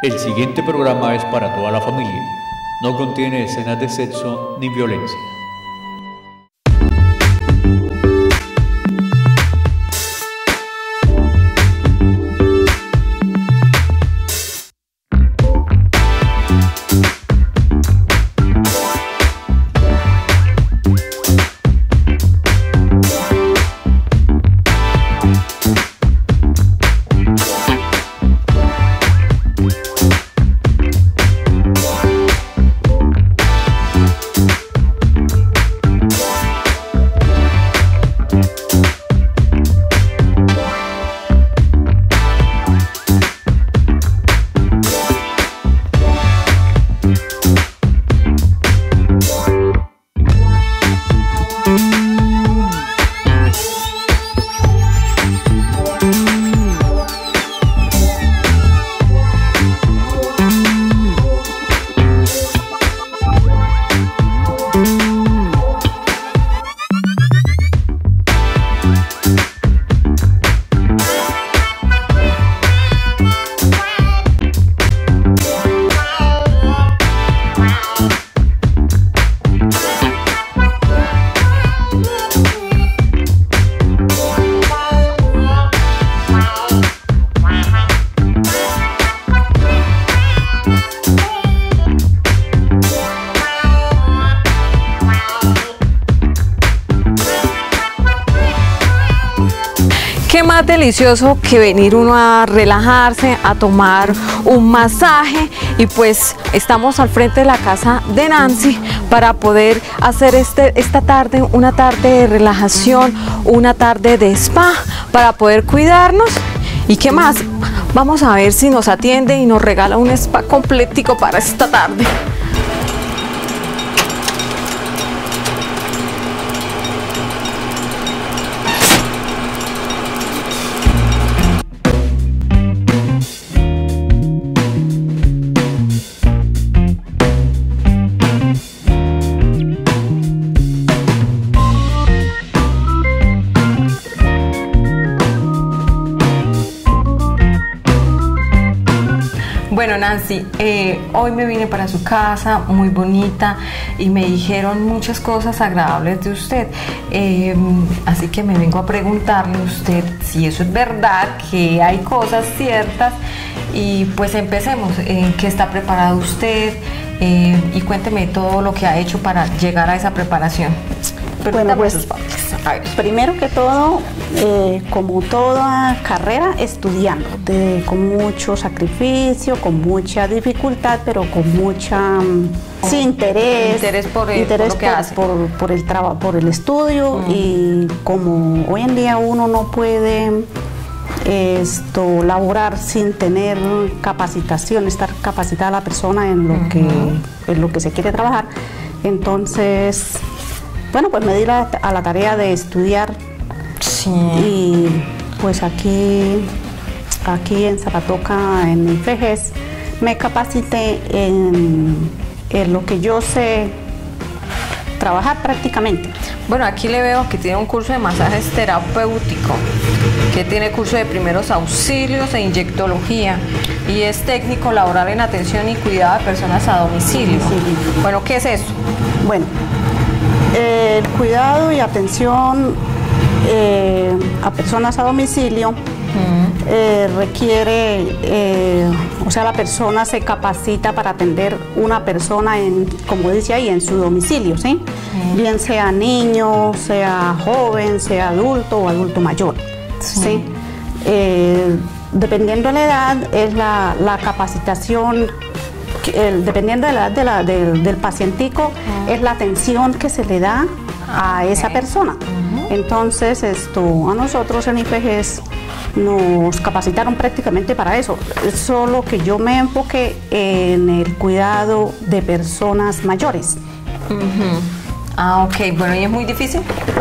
El siguiente programa es para toda la familia. No contiene escenas de sexo ni violencia. Qué más delicioso que venir uno a relajarse, a tomar un masaje, y pues estamos al frente de la casa de Nancy para poder hacer esta tarde, una tarde de relajación, una tarde de spa, para poder cuidarnos. ¿Y qué más? Vamos a ver si nos atiende y nos regala un spa completico para esta tarde. Bueno, Nancy, hoy me vine para su casa, muy bonita, y me dijeron muchas cosas agradables de usted, así que me vengo a preguntarle a usted si eso es verdad, que hay cosas ciertas, y pues empecemos. ¿En qué está preparado usted? Y cuénteme todo lo que ha hecho para llegar a esa preparación. Bueno, pues primero que todo, como toda carrera, estudiando, con mucho sacrificio, con mucha dificultad, pero con mucha interés por el trabajo, por el estudio. Y como hoy en día uno no puede laborar sin tener capacitación, estar capacitada la persona en lo que se quiere trabajar, entonces bueno, pues me di a la tarea de estudiar. Sí. Y pues aquí en Zapatoca, en IFEGES, me capacité en lo que yo sé trabajar prácticamente. Bueno, aquí le veo que tiene un curso de masajes terapéutico, que tiene curso de primeros auxilios e inyectología, y es técnico laboral en atención y cuidado de personas a domicilio. Sí. Bueno, ¿qué es eso? Bueno, el cuidado y atención a personas a domicilio requiere, o sea, la persona se capacita para atender una persona como dice ahí, en su domicilio, ¿sí? Bien sea niño, sea joven, sea adulto o adulto mayor, ¿sí? Dependiendo de la edad, es la capacitación. Dependiendo de la edad del pacientico, es la atención que se le da a esa persona. Entonces, a nosotros en IFEGES nos capacitaron prácticamente para eso, solo que yo me enfoqué en el cuidado de personas mayores. Ah, ok. Bueno, ¿y es muy difícil?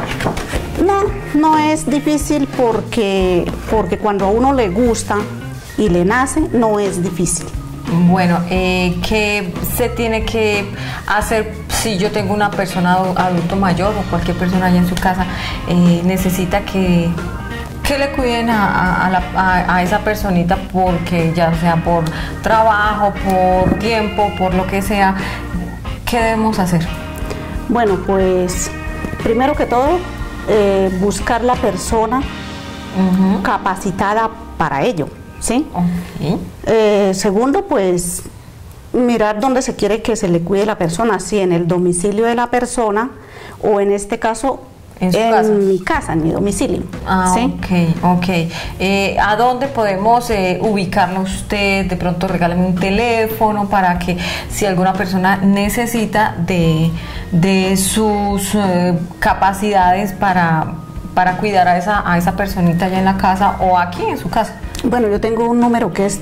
No es difícil porque cuando a uno le gusta y le nace, no es difícil. Bueno, ¿qué se tiene que hacer si yo tengo una persona adulto mayor o cualquier persona allá en su casa necesita que que le cuiden a esa personita, porque ya sea por trabajo, por tiempo, por lo que sea, ¿qué debemos hacer? Bueno, pues primero que todo, buscar la persona capacitada para ello, ¿sí? Segundo, pues mirar dónde se quiere que se le cuide la persona, si en el domicilio de la persona o en este caso en mi casa, en mi domicilio. ¿Sí? Ok. ¿A dónde podemos ubicarla usted? De pronto regálame un teléfono para que si alguna persona necesita de sus capacidades para cuidar a esa personita allá en la casa o aquí en su casa. Bueno, yo tengo un número que es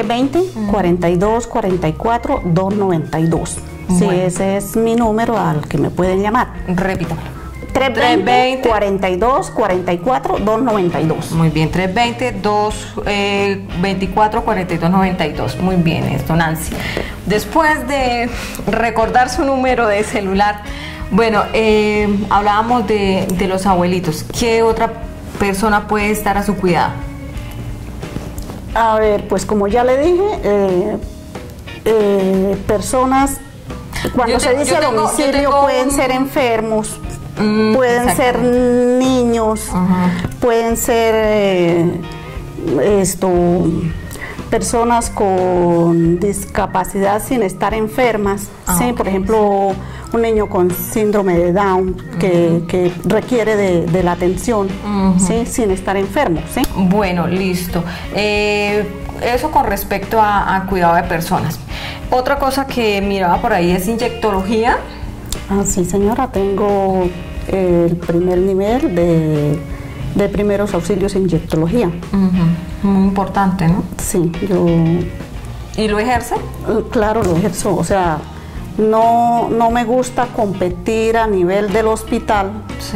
320-42-44-292. Sí, ese es mi número al que me pueden llamar. Repítame. 320-42-44-292. Muy bien, 320-224-4292. Muy bien, esto, Nancy. Después de recordar su número de celular, bueno, hablábamos de los abuelitos. ¿Qué otra persona puede estar a su cuidado? A ver, pues como ya le dije, personas, cuando se dice domicilio, pueden ser enfermos, pueden ser niños, pueden ser personas con discapacidad sin estar enfermas, ¿sí? Por ejemplo, un niño con síndrome de Down que requiere de la atención, ¿sí? Sin estar enfermo, ¿sí? Bueno, listo. Eso con respecto a cuidado de personas. Otra cosa que miraba por ahí es inyectología. Sí, señora, tengo el primer nivel de primeros auxilios en inyectología. Muy importante, ¿no? Sí, yo... ¿Y lo ejerce? Claro, lo ejerzo, o sea, no me gusta competir a nivel del hospital. Sí.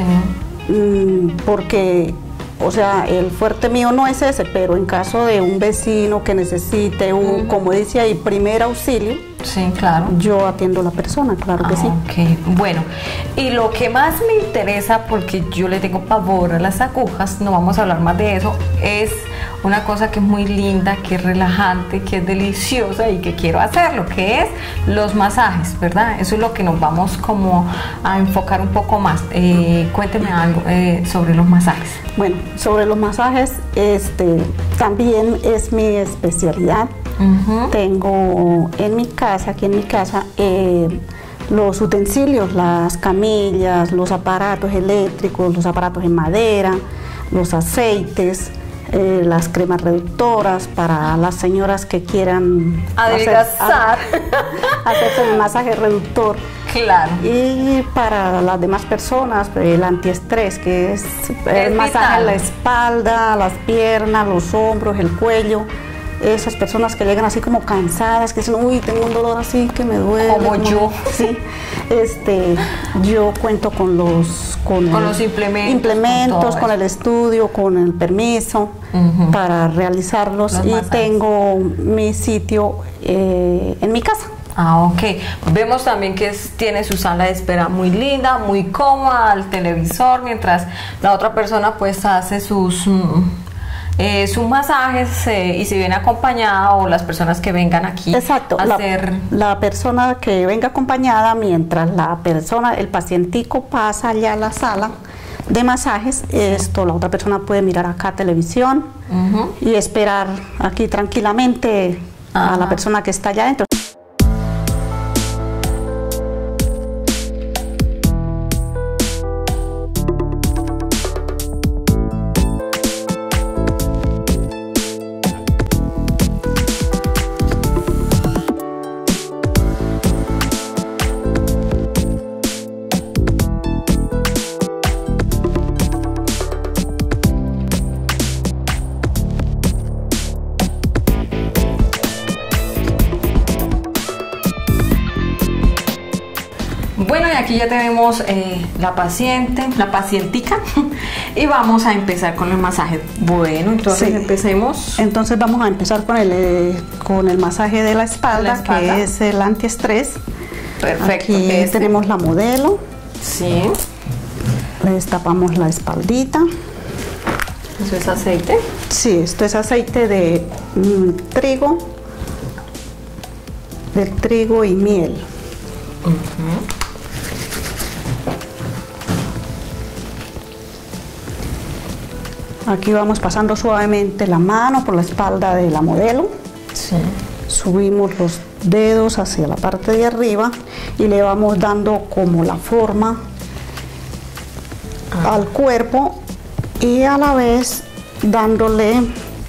Porque, o sea, el fuerte mío no es ese, pero en caso de un vecino que necesite un, como dice ahí, primer auxilio, sí, claro, yo atiendo a la persona, claro que sí. Ok, bueno, y lo que más me interesa, porque yo le tengo pavor a las agujas, no vamos a hablar más de eso, es una cosa que es muy linda, que es relajante, que es deliciosa y que quiero hacerlo, que es los masajes, ¿verdad? Eso es lo que nos vamos como a enfocar un poco más. Cuénteme algo sobre los masajes. Bueno, sobre los masajes, también es mi especialidad. Tengo en mi casa, aquí en mi casa, los utensilios, las camillas, los aparatos eléctricos, los aparatos en madera, los aceites, las cremas reductoras para las señoras que quieran adelgazar, hacerse el masaje reductor. Claro. Y para las demás personas, el antiestrés, que es el masaje en la espalda, las piernas, los hombros, el cuello. Esas personas que llegan así como cansadas, que dicen, uy, tengo un dolor así que me duele. Como yo. Sí. Yo cuento con los implementos, con el estudio, con el permiso para realizarlos y tengo mi sitio en mi casa. Ok. Vemos también que tiene su sala de espera muy linda, muy cómoda, el televisor, mientras la otra persona pues hace sus masajes y si viene acompañada o las personas que vengan aquí. Exacto, la persona que venga acompañada, mientras el pacientico pasa allá a la sala de masajes, la otra persona puede mirar acá televisión y esperar aquí tranquilamente a la persona que está allá adentro. Bueno, y aquí ya tenemos la pacientica y vamos a empezar con el masaje. Bueno, entonces empecemos. Entonces vamos a empezar con el masaje de la espalda, que es el antiestrés. Perfecto. Aquí tenemos la modelo. Sí. Le destapamos la espaldita. ¿Eso es aceite? Sí, esto es aceite de trigo, y miel. Aquí vamos pasando suavemente la mano por la espalda de la modelo. Sí. Subimos los dedos hacia la parte de arriba y le vamos dando como la forma al cuerpo y a la vez dándole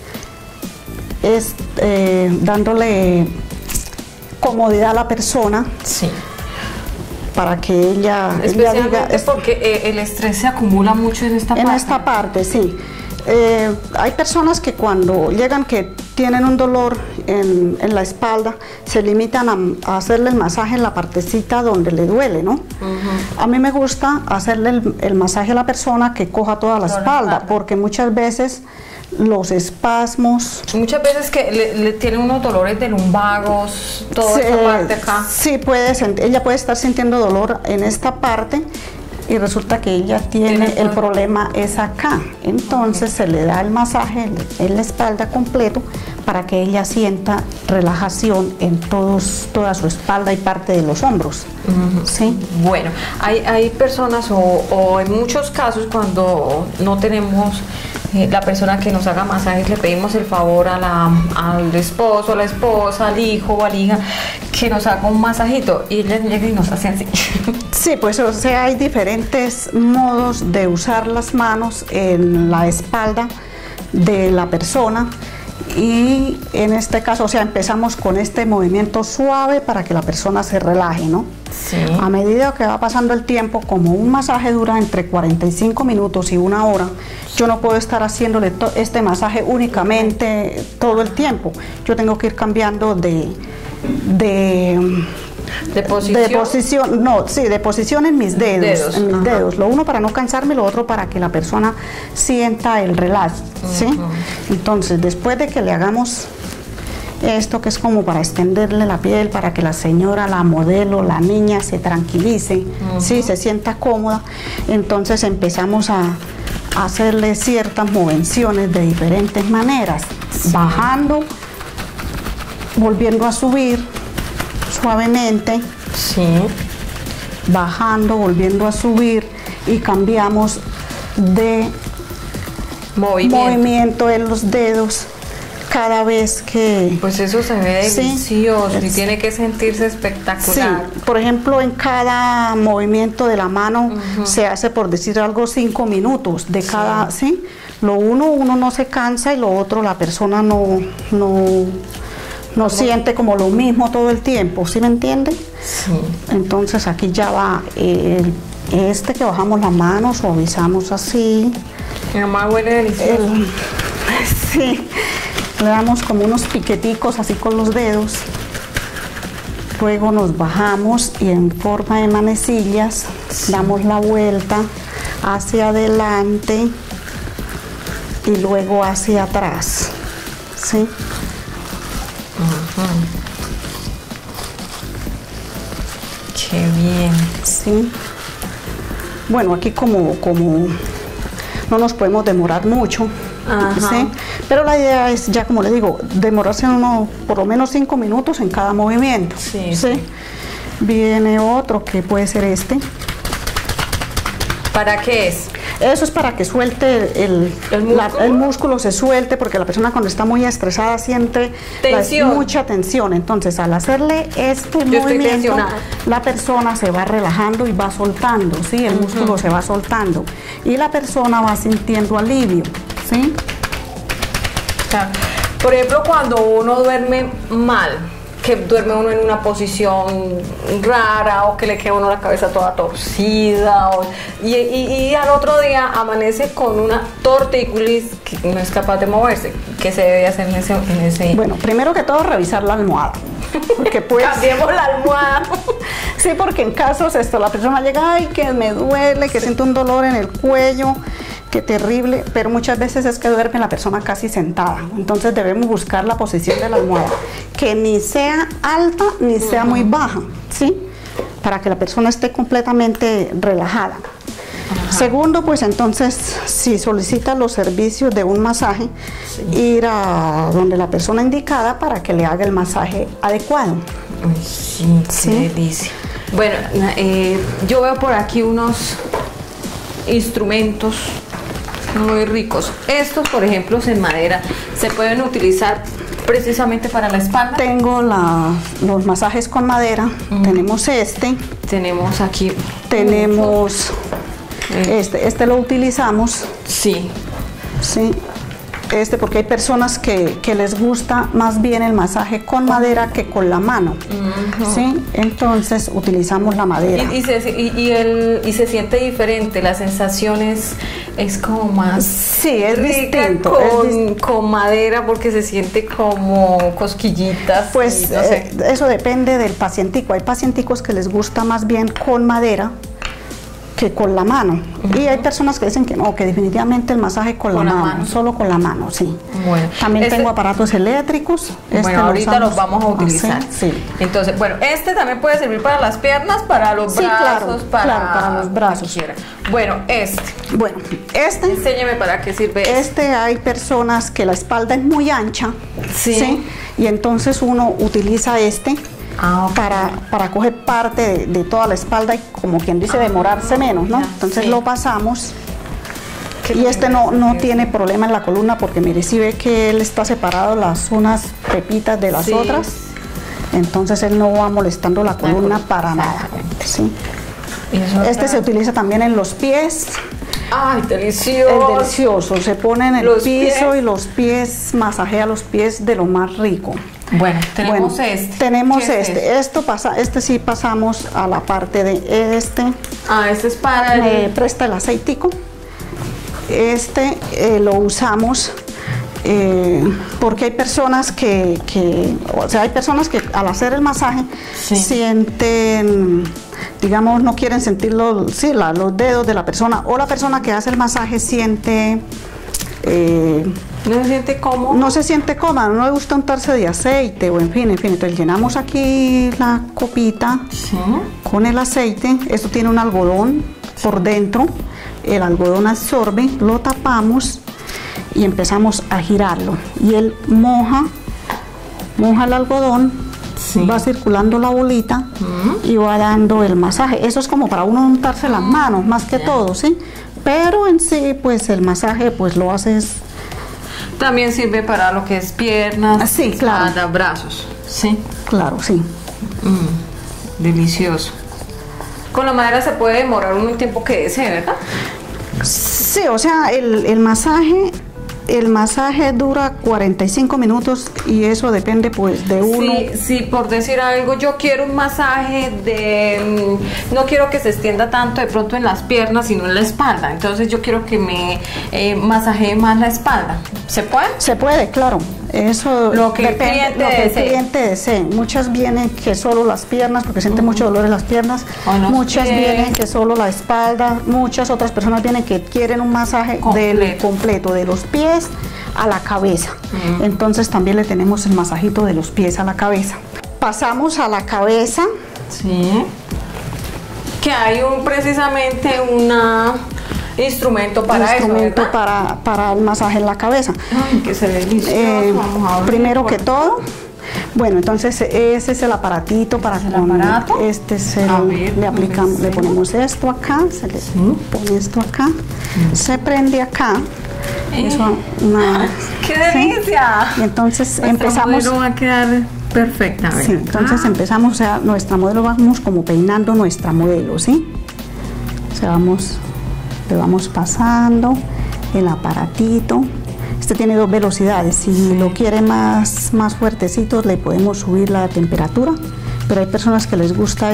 comodidad a la persona. Sí. Para que ella Especialmente diga, porque el estrés se acumula mucho en esta parte. En esta parte, sí. Hay personas que cuando llegan que tienen un dolor en la espalda, se limitan a hacerle el masaje en la partecita donde le duele, ¿no? A mí me gusta hacerle el masaje a la persona que coja toda la espalda, porque muchas veces los espasmos... Muchas veces que le tienen unos dolores de lumbagos, toda esa parte acá. Sí, ella puede estar sintiendo dolor en esta parte y resulta que ella tiene el problema es acá. Entonces se le da el masaje en la espalda completo para que ella sienta relajación en toda su espalda y parte de los hombros. ¿Sí? Bueno, hay personas o en muchos casos cuando no tenemos la persona que nos haga masajes, le pedimos el favor al esposo, a la esposa, al hijo o a la hija que nos haga un masajito y ella llega y nos hace así. Sí, pues o sea, hay diferentes modos de usar las manos en la espalda de la persona y en este caso, o sea, empezamos con este movimiento suave para que la persona se relaje, ¿no? Sí. A medida que va pasando el tiempo, como un masaje dura entre 45 minutos y 1 hora, yo no puedo estar haciéndole este masaje únicamente todo el tiempo. Yo tengo que ir cambiando de posición, no, sí, de posición en mis dedos, lo uno para no cansarme, lo otro para que la persona sienta el relax, ¿sí? Entonces, después de que le hagamos esto, que es como para extenderle la piel, para que la señora, la modelo, la niña se tranquilice, ¿sí? Se sienta cómoda, entonces empezamos a hacerle ciertas movenciones de diferentes maneras, bajando, volviendo a subir suavemente, bajando, volviendo a subir y cambiamos de movimiento en los dedos cada vez que... Pues eso se ve delicioso y tiene que sentirse espectacular. Sí, por ejemplo, en cada movimiento de la mano se hace, por decir algo, 5 minutos de cada, ¿sí? Uno no se cansa y lo otro la persona no siente como lo mismo todo el tiempo, ¿sí me entiende? Sí. Entonces aquí ya va que bajamos la mano, suavizamos así. Mi mamá huele delicioso. Sí, le damos como unos piqueticos así con los dedos. Luego nos bajamos y en forma de manecillas damos la vuelta hacia adelante y luego hacia atrás, ¿sí? Qué bien. Sí. Bueno, aquí como no nos podemos demorar mucho, ¿sí? Pero la idea es, ya como le digo, demorarse por lo menos 5 minutos en cada movimiento. Sí. Viene otro que puede ser este. ¿Para qué es? Eso es para que suelte el músculo se suelte, porque la persona cuando está muy estresada siente mucha tensión. Entonces, al hacerle este movimiento, la persona se va relajando y va soltando, ¿sí? El músculo se va soltando y la persona va sintiendo alivio, ¿sí? Por ejemplo, cuando uno duerme mal, que duerme uno en una posición rara o que le queda uno la cabeza toda torcida y al otro día amanece con una tortícolis que no es capaz de moverse. ¿Qué se debe hacer en ese? Bueno, primero que todo revisar la almohada. Porque pues, cambiemos la almohada. Sí, porque en casos la persona llega, ay, que me duele, que siento un dolor en el cuello, qué terrible, pero muchas veces es que duerme la persona casi sentada. Entonces debemos buscar la posición de la almohada, que ni sea alta ni sea muy baja, ¿sí? Para que la persona esté completamente relajada. Segundo, pues entonces, si solicita los servicios de un masaje, ir a donde la persona indicada para que le haga el masaje adecuado. Uy, sí, qué delicia. Bueno, yo veo por aquí unos instrumentos muy ricos. Estos, por ejemplo, en madera, ¿se pueden utilizar precisamente para la espalda? Tengo los masajes con madera. Tenemos este. Tenemos aquí. Tenemos este lo utilizamos. Sí. Sí. Porque hay personas que les gusta más bien el masaje con madera que con la mano. ¿Sí? Entonces utilizamos la madera. Y se siente diferente, la sensación es como más sí, es rica distinto, con madera, porque se siente como cosquillitas. Pues no sé. Eso depende del pacientico. Hay pacienticos que les gusta más bien con madera que con la mano. Y hay personas que dicen que no, que definitivamente el masaje con la mano, solo con la mano, sí. Bueno, también tengo aparatos eléctricos. Bueno, ahorita los vamos a utilizar. Sí. Entonces, bueno, este también puede servir para las piernas, para los brazos, claro, para los brazos. Bueno, Bueno, enséñeme para qué sirve. Hay personas que la espalda es muy ancha, sí. Y entonces uno utiliza okay. para coger parte de toda la espalda y, como quien dice, demorarse menos, ¿no? Entonces lo pasamos. Y no tiene problema en la columna, porque mire, si ve que él está separado las unas pepitas de las otras, entonces él no va molestando la columna para nada. ¿Sí? Se utiliza también en los pies. ¡Ay, delicioso! Es delicioso, se pone en el piso y los pies, masajea los pies de lo más rico. Bueno, tenemos este. Tenemos este sí pasamos a la parte de este. Este es para me presta el aceitico. Lo usamos porque hay personas que al hacer el masaje sienten, digamos, no quieren sentir los dedos de la persona, o la persona que hace el masaje siente ¿no se siente cómodo? No se siente cómoda, no le gusta untarse de aceite, o en fin. Entonces llenamos aquí la copita con el aceite. Esto tiene un algodón por dentro, el algodón absorbe, lo tapamos y empezamos a girarlo, y él moja el algodón, va circulando la bolita y va dando el masaje. Eso es como para uno untarse las manos, más que todo, ¿sí? Pero en sí, pues el masaje pues lo haces. También sirve para lo que es piernas, claro. Brazos, ¿sí? Claro, sí. Delicioso. Con la madera se puede demorar un tiempo que desee, ¿verdad? Sí, o sea, el masaje dura 45 minutos, y eso depende pues de uno. Sí, por decir algo, yo quiero un masaje no quiero que se extienda tanto de pronto en las piernas, sino en la espalda. Entonces yo quiero que me masajee más la espalda. ¿Se puede? Se puede, claro. Eso lo que el cliente desee. Muchas vienen que solo las piernas, porque sienten mucho dolor en las piernas. Muchas vienen que solo la espalda. Muchas otras personas vienen que quieren un masaje completo, de los pies a la cabeza. Entonces también le tenemos el masajito de los pies a la cabeza. Pasamos a la cabeza. Sí. Que hay precisamente instrumento para eso, ¿verdad? para el masaje en la cabeza. Ay, que se delicioso. Vamos a ver. Primero que todo, bueno, entonces ese es el aparatito para el aparato. Le ponemos esto acá, se le pone esto acá, se prende acá. Eso, ¡qué delicia! ¿sí? Y entonces empezamos. Va a quedar perfecta. Sí, entonces empezamos, o sea, nuestra modelo, vamos como peinando nuestra modelo, ¿sí? O sea, le vamos pasando el aparatito. Tiene 2 velocidades. Si lo quiere más fuertecito, le podemos subir la temperatura, pero hay personas que les gusta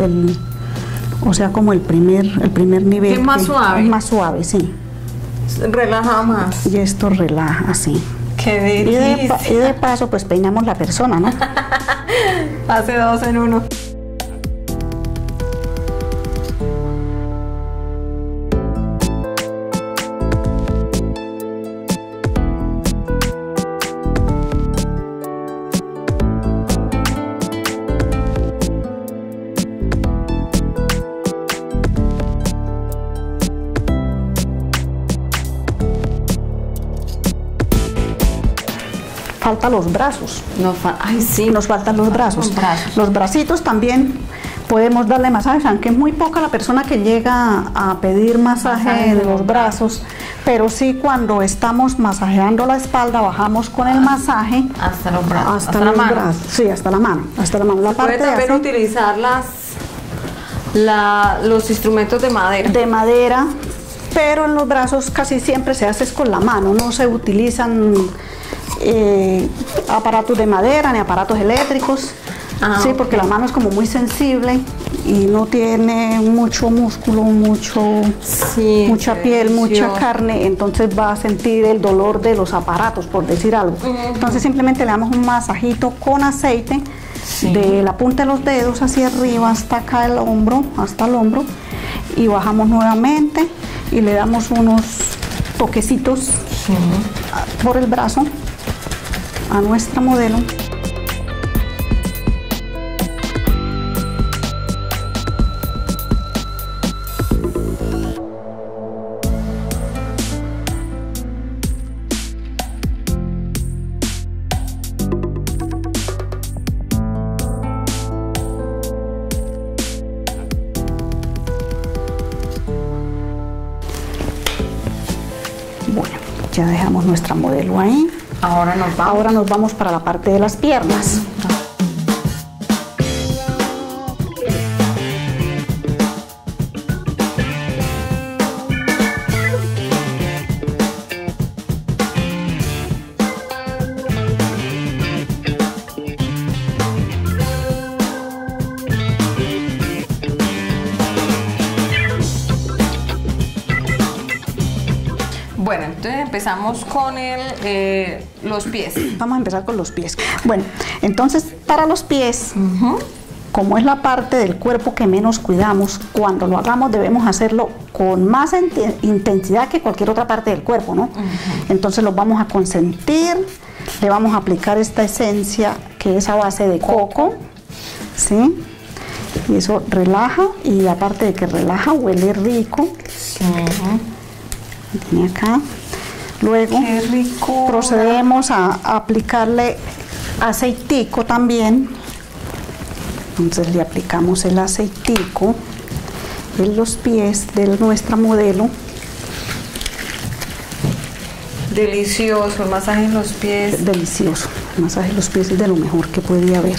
o sea, como el primer nivel. Es más suave. Es más suave, sí. Relaja más. Y esto relaja, así. Qué delicia. Y de paso, pues peinamos la persona, ¿no? Hace 2 en 1. faltan los brazos. Ay, sí. Nos faltan los brazos. Los brazos. Los bracitos también podemos darle masajes, aunque es muy poca la persona que llega a pedir masaje en los brazos, pero sí cuando estamos masajeando la espalda bajamos con el masaje hasta los brazos, hasta la mano. Brazos, sí, hasta la mano, hasta la mano. La puede también utilizar los instrumentos de madera. De madera, pero en los brazos casi siempre se hace con la mano, no se utilizan aparatos de madera ni aparatos eléctricos. Sí, porque la mano es como muy sensible y no tiene mucho músculo, mucha piel, mucha carne, entonces va a sentir el dolor de los aparatos, por decir algo. Entonces simplemente le damos un masajito con aceite de la punta de los dedos hacia arriba hasta acá el hombro, hasta el hombro, y bajamos nuevamente y le damos unos toquecitos por el brazo a nuestra modelo. Bueno, ya dejamos nuestra modelo ahí. Ahora nos vamos para la parte de las piernas. Bueno, entonces empezamos con los pies. Vamos a empezar con los pies. Bueno, entonces para los pies, como es la parte del cuerpo que menos cuidamos, cuando lo hagamos debemos hacerlo con más intensidad que cualquier otra parte del cuerpo, ¿no? Entonces los vamos a consentir, le vamos a aplicar esta esencia que es a base de coco, ¿sí? Y eso relaja, y aparte de que relaja, huele rico. Tiene acá. Luego procedemos a aplicarle aceitico también. Entonces le aplicamos el aceitico en los pies de nuestra modelo. Delicioso el masaje en los pies. Delicioso. El masaje en los pies es de lo mejor que podía haber.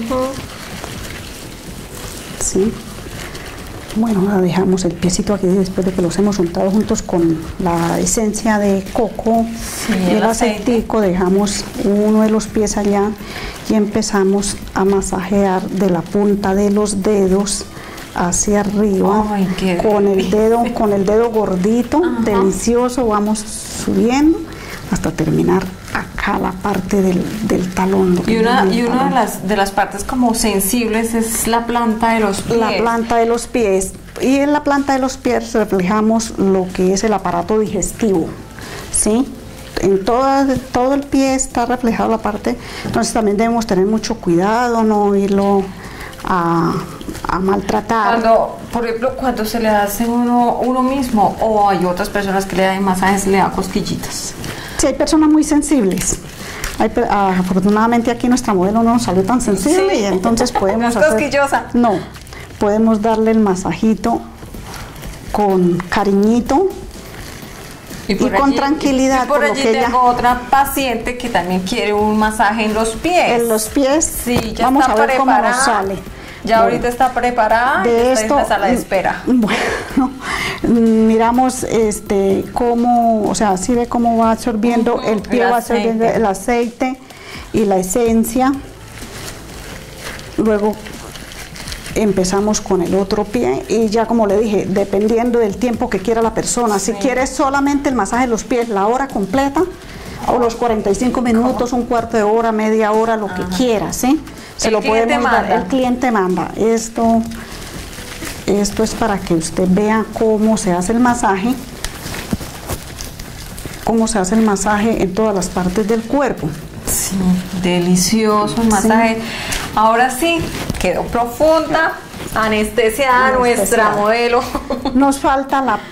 ¿Sí? Bueno, ahora dejamos el piecito aquí después de que los hemos untado juntos con la esencia de coco y el aceitico. Dejamos uno de los pies allá y empezamos a masajear de la punta de los dedos hacia arriba. Ay, con el dedo gordito, delicioso, vamos subiendo hasta terminar acá la parte del talón. Y una de las partes como sensibles es la planta de los pies. La planta de los pies. Y en la planta de los pies reflejamos lo que es el aparato digestivo, ¿sí? En todo el pie está reflejado la parte, entonces también debemos tener mucho cuidado, no irlo a maltratar. Por ejemplo, cuando se le hace uno mismo, o hay otras personas que le dan masajes, le dan cosquillitas. Sí, hay personas muy sensibles. Afortunadamente aquí nuestra modelo no nos salió tan sensible, y entonces podemos ¿No es cosquillosa? No, podemos darle el masajito con cariñito y con tranquilidad. Y por allí tengo otra paciente que también quiere un masaje en los pies. En los pies, sí, ya vamos está a ver preparada. Cómo nos sale. Ya ahorita está preparada, está en la sala de espera. Bueno, miramos cómo, o sea, así ve cómo va absorbiendo el pie, va absorbiendo el aceite y la esencia. Luego empezamos con el otro pie y ya, como le dije, dependiendo del tiempo que quiera la persona. Si quiere solamente el masaje de los pies, la hora completa, o los 45 minutos, un cuarto de hora, media hora, lo que quiera, ¿sí? Se lo podemos dar. El cliente manda. Esto es para que usted vea cómo se hace el masaje, en todas las partes del cuerpo. Sí, delicioso el masaje. Sí. Ahora sí, quedó profunda, anestesiada nuestra modelo. Nos falta la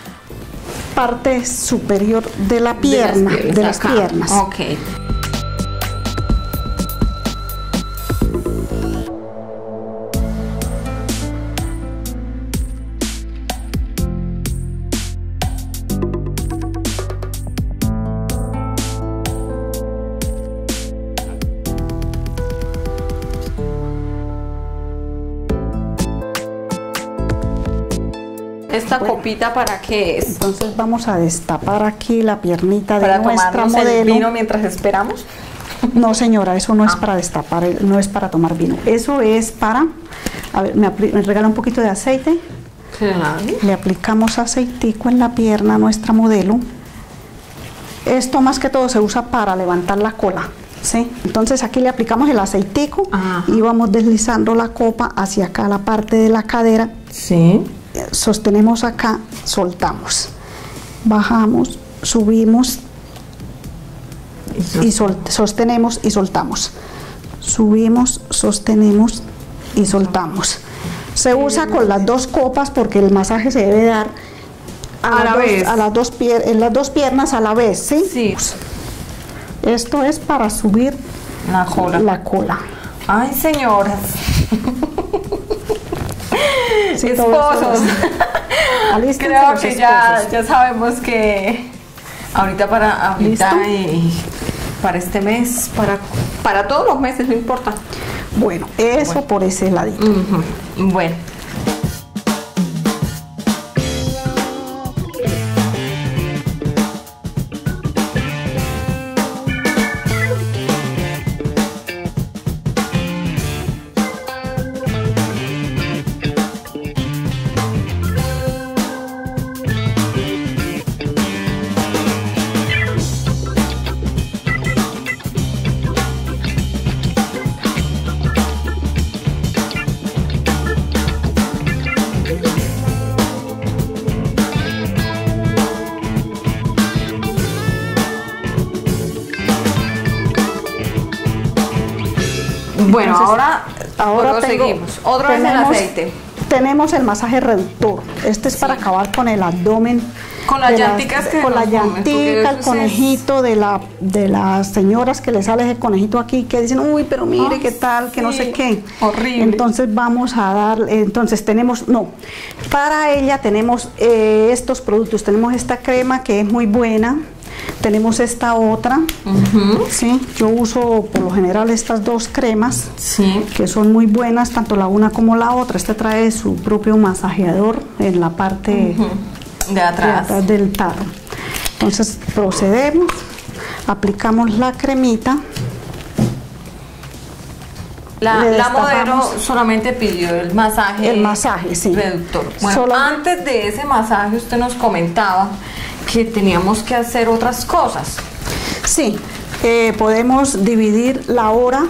parte superior de la pierna, de las piernas. Ok. ¿Esta copita para qué es? Entonces vamos a destapar aquí la piernita de ¿Para nuestra tomarnos modelo. el vino mientras esperamos? No, señora, eso no es para destapar, no es para tomar vino. Eso es para, a ver, me regala un poquito de aceite. Claro. Le aplicamos aceitico en la pierna a nuestra modelo. Esto más que todo se usa para levantar la cola, ¿sí? Entonces aquí le aplicamos el aceitico. Ajá. Y vamos deslizando la copa hacia acá, la parte de la cadera. Sí. Sostenemos acá, soltamos. Bajamos, subimos y sostenemos y soltamos. Subimos, sostenemos y soltamos. Se usa con las dos copas porque el masaje se debe dar en las dos piernas a la vez, ¿sí? Sí. Esto es para subir la cola. Ay, señoras. Sí, Esposos. Alístense Creo los que esposos. ya sabemos que ahorita para este mes, para todos los meses, no importa. Bueno, eso por ese ladito. Bueno. Bueno, Entonces, ahora seguimos. Otra vez el aceite. Tenemos el masaje reductor. Este es para acabar con el abdomen. Con las llanticas que con la nos comen, porque llantica, el eso conejito de las señoras que les sale ese conejito aquí que dicen, uy, pero mire Ay, qué tal, que no sé sí, qué. horrible. Entonces vamos a dar, para ella tenemos estos productos. Tenemos esta crema que es muy buena. Tenemos esta otra, ¿sí? Yo uso por lo general estas dos cremas, Sí. que son muy buenas, tanto la una como la otra. Esta trae su propio masajeador en la parte De atrás. de atrás del tarro. Entonces procedemos, aplicamos la cremita. La le modelo destapamos solamente pidió el masaje. el masaje, sí. Reductor. Bueno, Solo- antes de ese masaje usted nos comentaba que teníamos que hacer otras cosas. Sí, podemos dividir la hora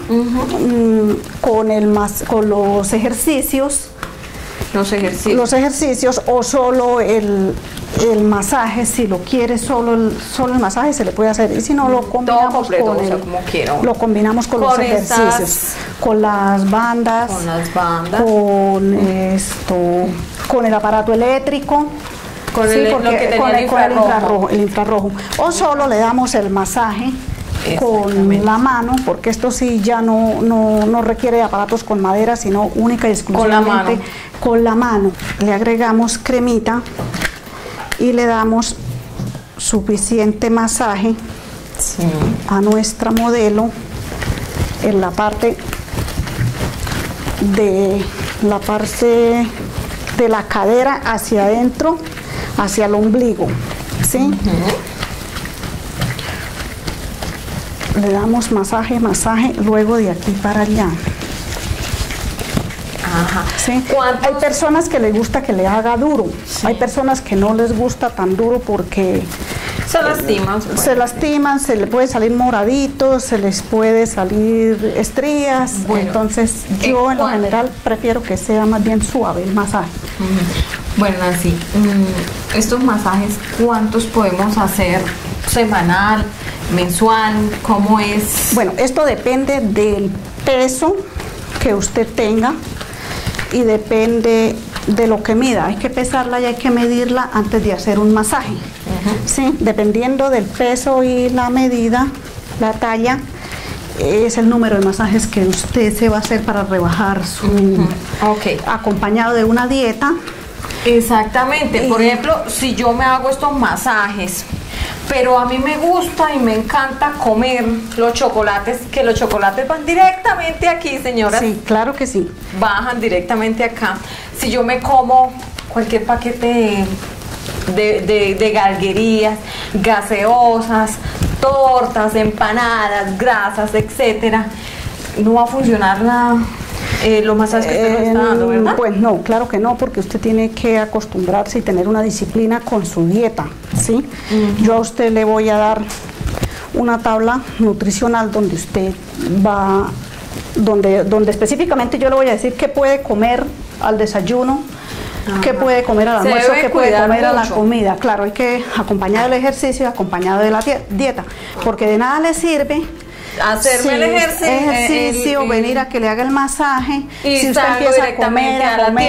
con los ejercicios. Los ejercicios. Los ejercicios o solo el masaje, si lo quiere solo el masaje se le puede hacer, y si no lo combinamos completo, con o sea, como quiera uno. lo combinamos con los Con ejercicios, estas- con las bandas, con el aparato eléctrico, Con sí, lo porque que tenía con el infrarrojo. el infrarrojo, o solo le damos el masaje con Exactamente. la mano, porque esto sí ya no requiere aparatos con madera, sino única y exclusivamente con la mano. Le agregamos cremita y le damos suficiente masaje a nuestra modelo en la parte de la cadera hacia adentro, hacia el ombligo, ¿sí? Le damos masaje, luego de aquí para allá. Ajá. ¿Sí? ¿Cuántos? Hay personas que les gusta que le haga duro, hay personas que no les gusta tan duro porque Se lastiman. se lastiman, se le puede salir moradito, se les puede salir estrías. Bueno, Entonces yo en lo general prefiero que sea más bien suave el masaje. Bueno, Nancy, estos masajes, ¿cuántos podemos hacer? ¿Semanal? ¿Mensual? ¿Cómo es? Bueno, esto depende del peso que usted tenga y depende de lo que mida. Hay que pesarla y hay que medirla antes de hacer un masaje. Sí, dependiendo del peso y la medida, la talla, es el número de masajes que usted se va a hacer para rebajar su Ok. acompañado de una dieta. Exactamente. Por ejemplo, si yo me hago estos masajes, pero a mí me gusta y me encanta comer los chocolates, que los chocolates van directamente aquí, señoras. Sí, claro que sí. Bajan directamente acá. Si yo me como cualquier paquete de galguerías, gaseosas, tortas, empanadas, grasas, etcétera, no va a funcionar los masajes que usted nos está dando, ¿verdad? Pues no, claro que no, porque usted tiene que acostumbrarse y tener una disciplina con su dieta, ¿sí? Yo a usted le voy a dar una tabla nutricional donde usted va, donde específicamente yo le voy a decir qué puede comer al desayuno, qué puede comer al almuerzo, qué puede comer a la comida. Claro, hay que acompañar el ejercicio y acompañado de la dieta, porque de nada le sirve hacerme el ejercicio, venir a que le haga el masaje, y si usted empieza a comer,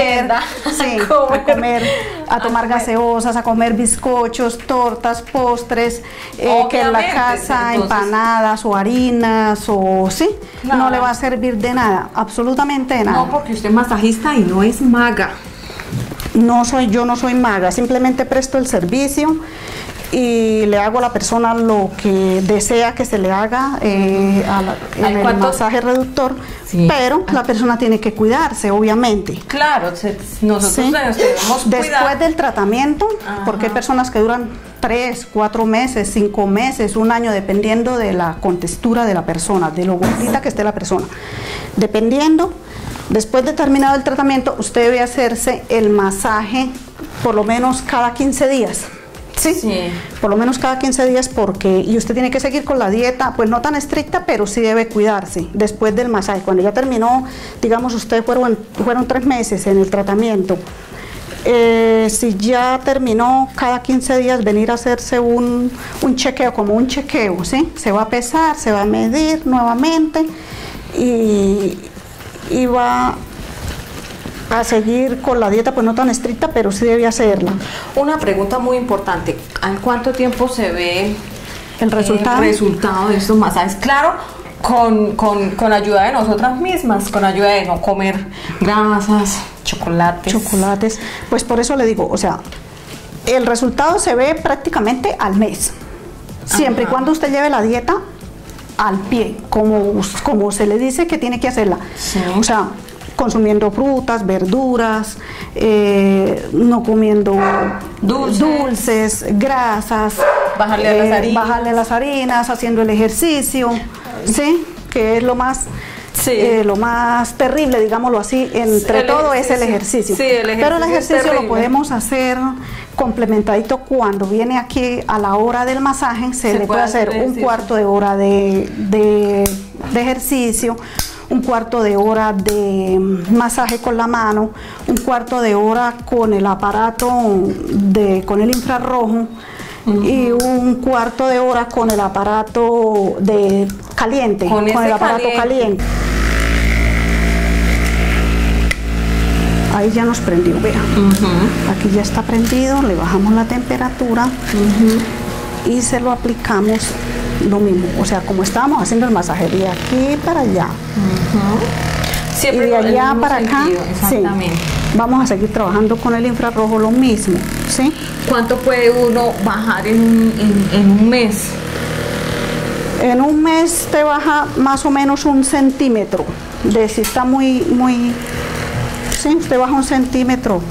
a tomar gaseosas, a comer bizcochos, tortas, postres, que en la casa, entonces, empanadas o harinas, o claro, no le va a servir de nada, absolutamente de nada. No, porque usted es masajista y no es maga. Yo no soy maga, simplemente presto el servicio y le hago a la persona lo que desea que se le haga en el masaje reductor, pero la persona tiene que cuidarse, obviamente. Claro, nosotros debemos después cuidar del tratamiento, porque hay personas que duran 3, 4 meses, 5 meses, un año, dependiendo de la contextura de la persona, de lo gordita que esté la persona. Dependiendo, después de terminado el tratamiento, usted debe hacerse el masaje por lo menos cada 15 días. Sí, por lo menos cada 15 días, y usted tiene que seguir con la dieta, pues no tan estricta, pero sí debe cuidarse después del masaje. Cuando ya terminó, digamos, usted fueron 3 meses en el tratamiento, si ya terminó, cada 15 días venir a hacerse un chequeo, como un chequeo, ¿sí? Se va a pesar, se va a medir nuevamente y va a seguir con la dieta, pues no tan estricta, pero sí debe hacerla. Una pregunta muy importante: ¿en cuánto tiempo se ve el resultado de estos masajes? Claro, con ayuda de nosotras mismas, con ayuda de no comer grasas, chocolates. Pues por eso le digo, o sea, el resultado se ve prácticamente al mes, siempre y cuando usted lleve la dieta al pie, como se le dice que tiene que hacerla. O sea, consumiendo frutas, verduras, no comiendo dulces, grasas, bajarle a las harinas, haciendo el ejercicio, ¿sí? Que es lo más terrible, digámoslo así, entre todo es el ejercicio. Pero el ejercicio lo podemos hacer complementadito. Cuando viene aquí a la hora del masaje, se le puede hacer un cuarto de hora de ejercicio, un cuarto de hora de masaje con la mano, un cuarto de hora con el aparato con el infrarrojo, y un cuarto de hora con el aparato caliente, con el aparato caliente. Ahí ya nos prendió, vea. Aquí ya está prendido, le bajamos la temperatura y se lo aplicamos lo mismo, o sea, como estábamos haciendo el masaje de aquí para allá, siempre y de allá para acá, exactamente. Vamos a seguir trabajando con el infrarrojo lo mismo, ¿sí? ¿Cuánto puede uno bajar en un mes? En un mes te baja más o menos 1 centímetro, si está muy, sí, usted baja 1 centímetro,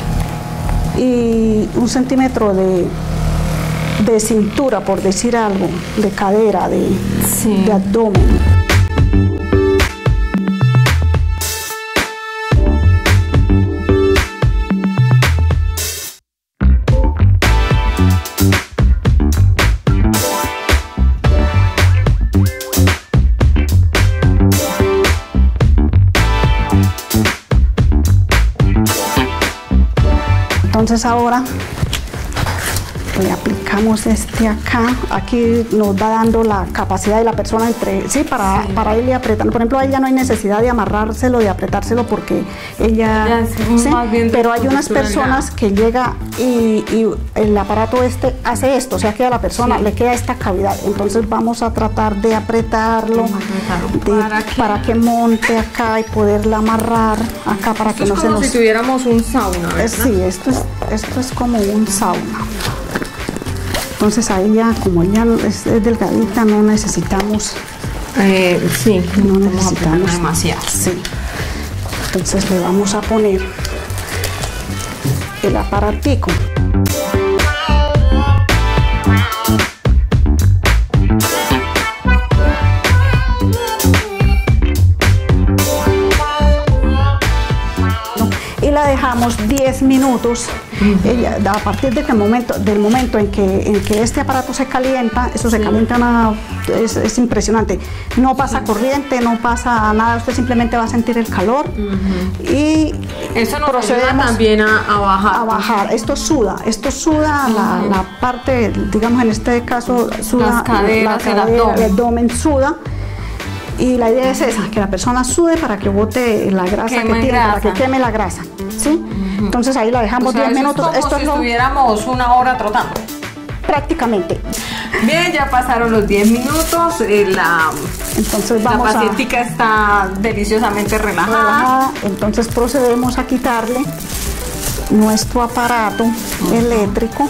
y 1 centímetro de cintura, por decir algo, de cadera, de abdomen. Entonces ahora le aplicamos aquí nos va dando la capacidad de la persona para irle apretando. Por ejemplo, a ella no hay necesidad de amarrárselo, de apretárselo, porque ella pero hay unas personas que llega y el aparato hace esto, o sea, queda la persona, le queda esta cavidad. Entonces vamos a tratar de apretarlo para que monte acá y poderla amarrar acá para que no se nos... Es como si tuviéramos un sauna, ¿verdad? Sí, esto es como un sauna. Entonces ahí ya, como ella es delgadita, no necesitamos, no necesitamos demasiado. Sí. Entonces le vamos a poner el aparatico. Y la dejamos 10 minutos. A partir del momento en que este aparato se calienta, eso se calienta, es impresionante. No pasa corriente, no pasa nada, usted simplemente va a sentir el calor. Y eso nos procedemos también a bajar. A bajar. Esto suda la parte, digamos en este caso, suda las caderas, el abdomen suda. Y la idea es esa, que la persona sude para que bote la grasa que tiene, para que queme la grasa, ¿sí? Entonces ahí la dejamos 10 minutos. Esto es como si estuviéramos una hora trotando. Prácticamente. Bien, ya pasaron los 10 minutos. Entonces la pacientica está deliciosamente relajada. Entonces procedemos a quitarle nuestro aparato eléctrico.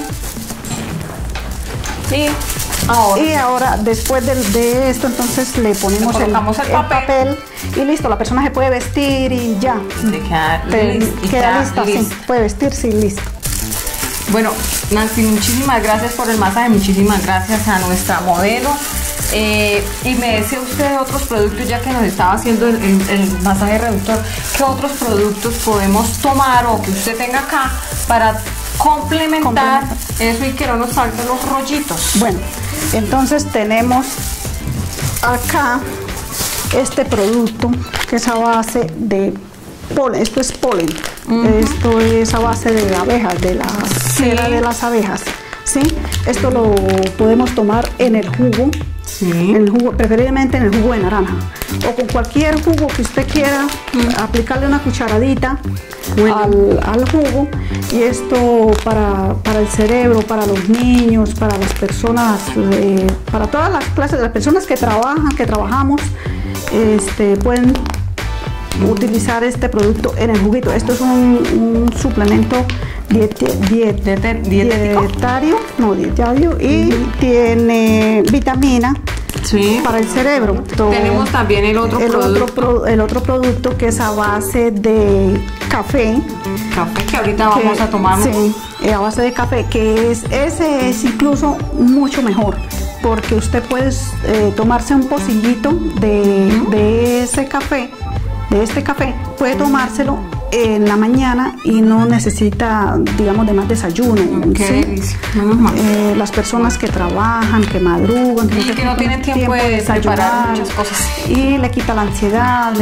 Y ahora, después de esto, entonces le ponemos el papel y listo, la persona se puede vestir y ya. Queda lista, sí, puede vestirse y listo. Bueno, Nancy, muchísimas gracias por el masaje, muchísimas gracias a nuestra modelo. Y me decía usted otros productos, ya que nos estaba haciendo el masaje reductor, ¿qué otros productos podemos tomar o que usted tenga acá para complementar eso y que no nos falten los rollitos? Bueno, entonces tenemos acá este producto que es a base de polen. Esto es polen. Esto es a base de abejas, de la cera de las abejas, ¿sí? Esto lo podemos tomar en el jugo. En el jugo, preferiblemente en el jugo de naranja o con cualquier jugo que usted quiera, aplicarle una cucharadita al jugo, y esto para el cerebro, para los niños, para las personas, para todas las clases de las personas que trabajamos, pueden utilizar este producto en el juguito. Esto es un suplemento dietario y tiene vitamina para el cerebro. Tenemos también el otro producto que es a base de café que ahorita vamos a tomar. Sí, a base de café, que ese es incluso mucho mejor, porque usted puede tomarse un pocillito de ese café, puede tomárselo en la mañana y no necesita, digamos, de más desayuno. ¿Sí? Las personas que trabajan, que madrugan, que no tienen tiempo de preparar muchas cosas. Y le quita la ansiedad,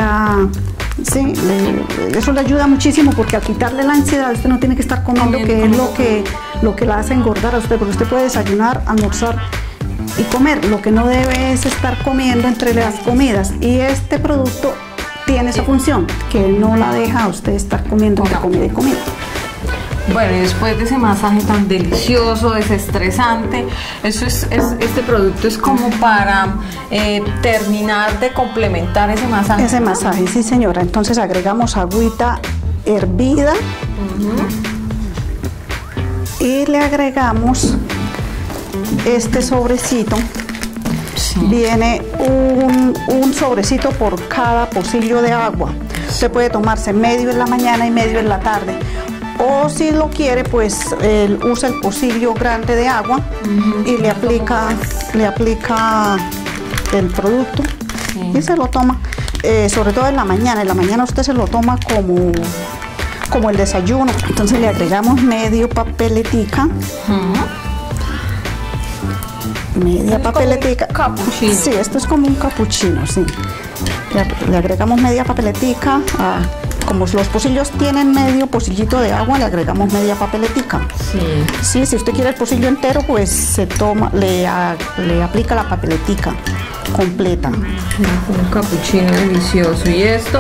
eso le ayuda muchísimo, porque al quitarle la ansiedad usted no tiene que estar comiendo, que es lo que la hace engordar a usted, porque usted puede desayunar, almorzar y comer. Lo que no debe es estar comiendo entre las comidas, y este producto tiene esa función, que no la deja a usted estar comiendo entre comida y comida. Bueno, y después de ese masaje tan delicioso, desestresante, este producto es como para terminar de complementar ese masaje. Ese masaje, sí señora. Entonces agregamos agüita hervida y le agregamos este sobrecito. Viene un sobrecito por cada pocillo de agua. Usted puede tomarse medio en la mañana y medio en la tarde, o si lo quiere, pues usa el pocillo grande de agua y le aplica el producto y se lo toma, sobre todo en la mañana. En la mañana usted se lo toma como el desayuno. Entonces le agregamos media papeletica. Media papeletica. Sí, esto es como un capuchino, sí. Le agregamos media papeletica. Como los pocillos tienen medio pocillito de agua, le agregamos media papeletica. Sí, si usted quiere el pocillo entero, pues le aplica la papeletica completa. Un capuchino delicioso. Y esto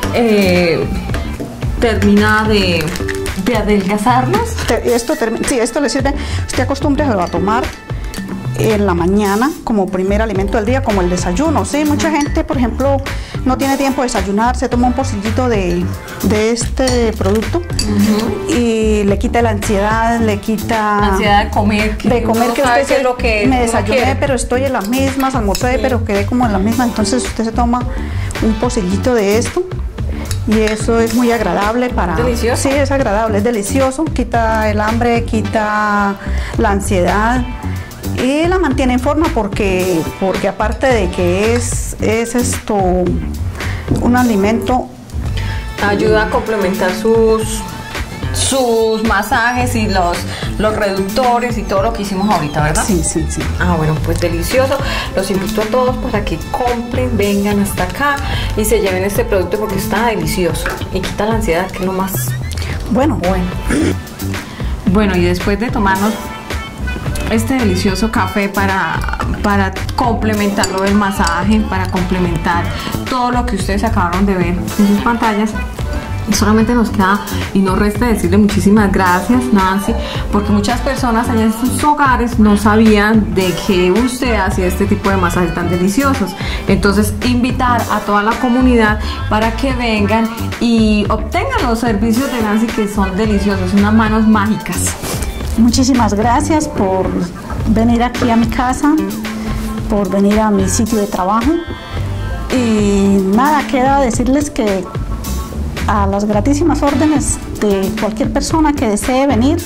termina de adelgazarnos. Esto le sirve. Usted acostúmbrese a tomar en la mañana como primer alimento del día, como el desayuno. Sí, mucha gente, por ejemplo, no tiene tiempo de desayunar, se toma un pocillito de este producto y le quita la ansiedad, le quita la ansiedad de comer, que usted es lo que me desayuné, pero estoy en las mismas, almorcé, pero quedé como en las mismas. Entonces usted se toma un pocillito de esto y eso es muy agradable para... ¿Delicioso? Sí, es agradable, es delicioso, quita el hambre, quita la ansiedad y la mantiene en forma porque aparte de que es esto un alimento, ayuda a complementar sus masajes y los reductores y todo lo que hicimos ahorita, ¿verdad? sí, sí, sí. Ah, bueno, pues delicioso. Los invito a todos para que compren, vengan hasta acá y se lleven este producto porque está delicioso y quita la ansiedad, que es lo más Bueno, bueno. Y después de tomarnos este delicioso café para complementarlo del masaje, para complementar todo lo que ustedes acabaron de ver en sus pantallas, solamente nos queda y no resta decirle muchísimas gracias, Nancy, porque muchas personas allá en sus hogares no sabían de que usted hacía este tipo de masajes tan deliciosos. Entonces, invitar a toda la comunidad para que vengan y obtengan los servicios de Nancy, que son deliciosos, unas manos mágicas. muchísimas gracias por venir aquí a mi casa, por venir a mi sitio de trabajo. Y nada, queda decirles que a las gratísimas órdenes de cualquier persona que desee venir,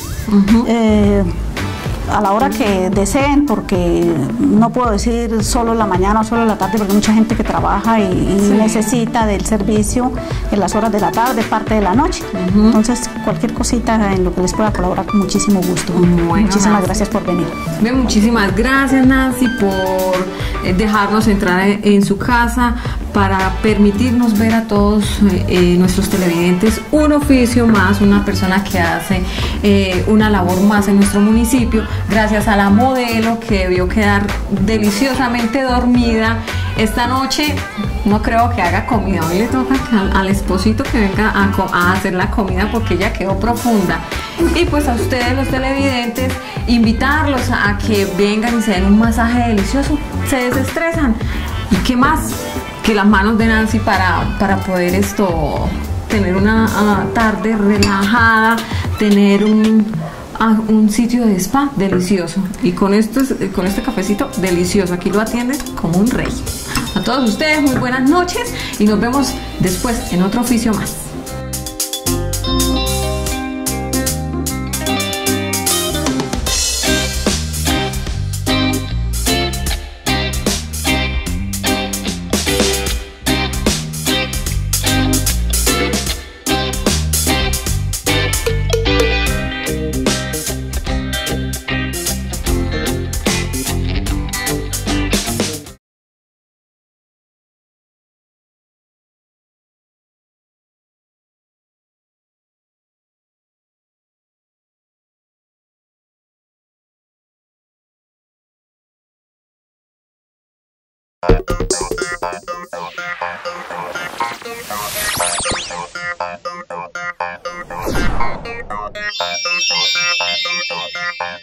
a la hora que deseen, porque no puedo decir solo la mañana o solo la tarde, porque hay mucha gente que trabaja y necesita del servicio en las horas de la tarde, parte de la noche. Entonces, cualquier cosita en lo que les pueda colaborar, con muchísimo gusto. Bueno, muchísimas Nancy, gracias por venir. Bien, muchísimas gracias, Nancy, por dejarnos entrar en su casa para permitirnos ver a todos nuestros televidentes un oficio más, una persona que hace una labor más en nuestro municipio. Gracias a la modelo que debió quedar deliciosamente dormida esta noche. No creo que haga comida, hoy le toca al esposito que venga a hacer la comida porque ella quedó profunda. Y pues a ustedes, los televidentes, invitarlos a que vengan y se den un masaje delicioso, se desestresan. ¿Y qué más que las manos de Nancy para poder tener una tarde relajada, tener un sitio de spa delicioso? Y con este cafecito delicioso, aquí lo atienden como un rey. A todos ustedes, muy buenas noches y nos vemos después en otro oficio más. Thank you.